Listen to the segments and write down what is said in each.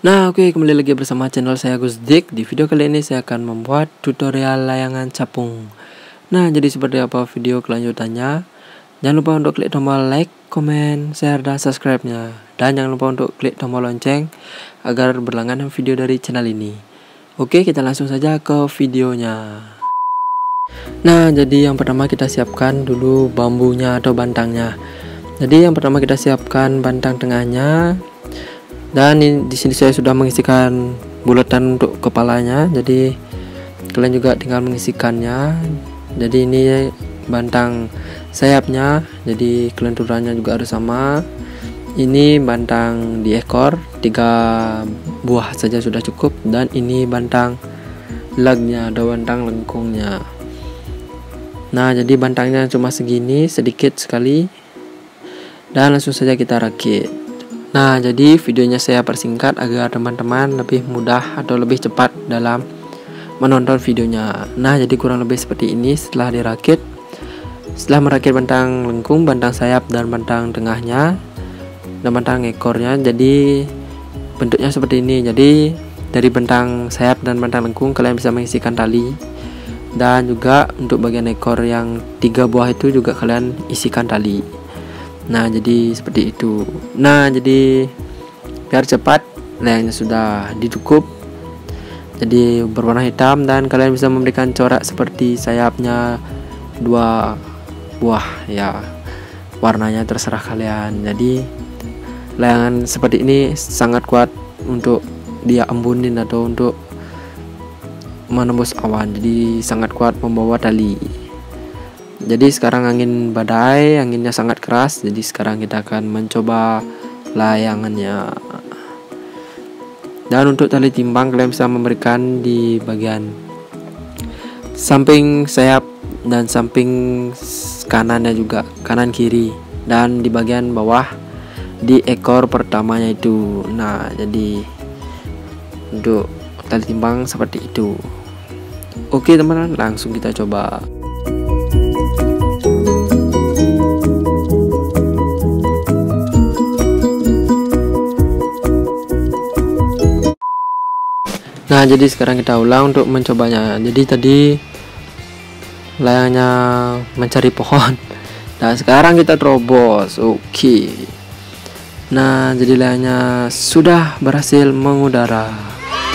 Nah, oke, kembali lagi bersama channel saya Gusdik. Di video kali ini saya akan membuat tutorial layangan capung. Nah, jadi seperti apa video kelanjutannya? Jangan lupa untuk klik tombol like, komen, share, dan subscribe-nya. Dan jangan lupa untuk klik tombol lonceng agar berlangganan video dari channel ini. Oke, kita langsung saja ke videonya. Nah, jadi yang pertama kita siapkan dulu bambunya atau bantangnya. Jadi yang pertama kita siapkan bantang tengahnya. Dan di sini saya sudah mengisikan bulatan untuk kepalanya. Jadi kalian juga tinggal mengisikannya. Jadi ini bantang sayapnya. Jadi kelenturannya juga harus sama. Ini bantang di ekor 3 buah saja sudah cukup. Dan ini bantang lagnya atau bantang lengkungnya. Nah, jadi bantangnya cuma segini, sedikit sekali. Dan langsung saja kita rakit. Nah, jadi videonya saya persingkat agar teman-teman lebih mudah atau lebih cepat dalam menonton videonya. Nah, jadi kurang lebih seperti ini setelah dirakit. Setelah merakit bantang lengkung, bantang sayap, dan bantang tengahnya dan bantang ekornya, jadi bentuknya seperti ini. Jadi dari bantang sayap dan bantang lengkung kalian bisa mengisikan tali. Dan juga untuk bagian ekor yang 3 buah itu juga kalian isikan tali. Nah, jadi seperti itu. Nah, jadi biar cepat, layangnya sudah dicukup. Jadi berwarna hitam dan kalian bisa memberikan corak seperti sayapnya 2 buah ya. Warnanya terserah kalian. Jadi layangan seperti ini sangat kuat untuk dia embunin atau untuk menembus awan. Jadi sangat kuat membawa tali. Jadi sekarang angin badai, anginnya sangat keras. Jadi sekarang kita akan mencoba layangannya. Dan untuk tali timbang kalian bisa memberikan di bagian samping sayap dan samping kanannya juga, kanan kiri, dan di bagian bawah di ekor pertamanya itu. Nah, jadi untuk tali timbang seperti itu. Oke teman-teman, langsung kita coba. Nah, jadi sekarang kita ulang untuk mencobanya. Jadi tadi layangnya mencari pohon. Nah, sekarang kita terobos. Oke. Nah, jadi layangnya sudah berhasil mengudara.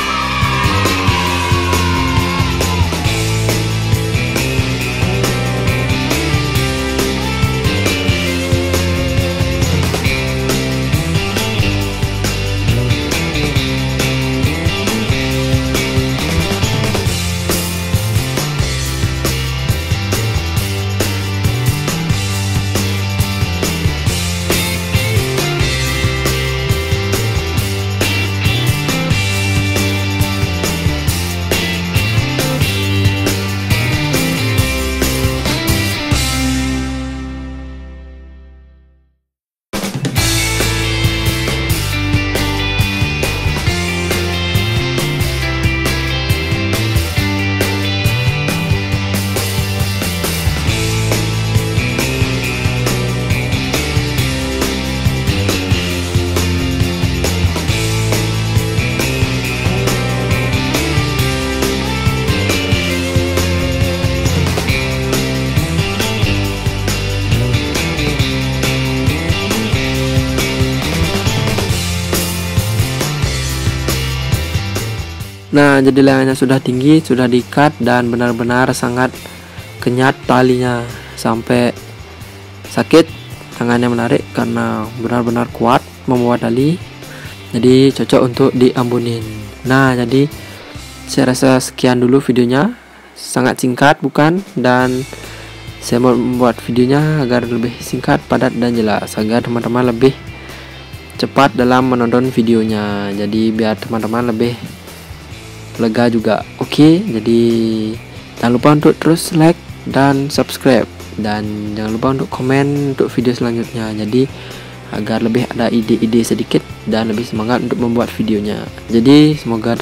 Nah, jadi layangnya sudah tinggi, sudah diikat, dan benar-benar sangat kenyat talinya sampai sakit tangannya menarik karena benar-benar kuat membawa tali. Jadi cocok untuk diambunin. Nah, jadi saya rasa sekian dulu videonya, sangat singkat bukan? Dan saya mau membuat videonya agar lebih singkat, padat, dan jelas agar teman-teman lebih cepat dalam menonton videonya. Jadi biar teman-teman lebih lega juga. Oke, jadi jangan lupa untuk terus like dan subscribe, dan jangan lupa untuk komen untuk video selanjutnya. Jadi agar lebih ada ide-ide sedikit dan lebih semangat untuk membuat videonya. Jadi semoga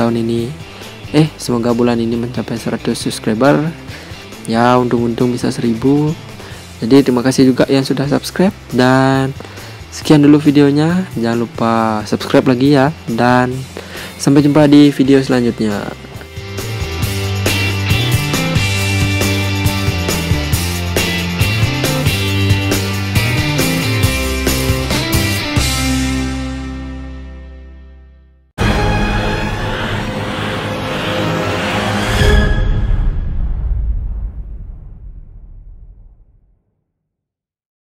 semoga bulan ini mencapai 100 subscriber ya, untung-untung bisa 1000. Jadi terima kasih juga yang sudah subscribe, dan sekian dulu videonya. Jangan lupa subscribe lagi ya, dan Sampai jumpa di video selanjutnya.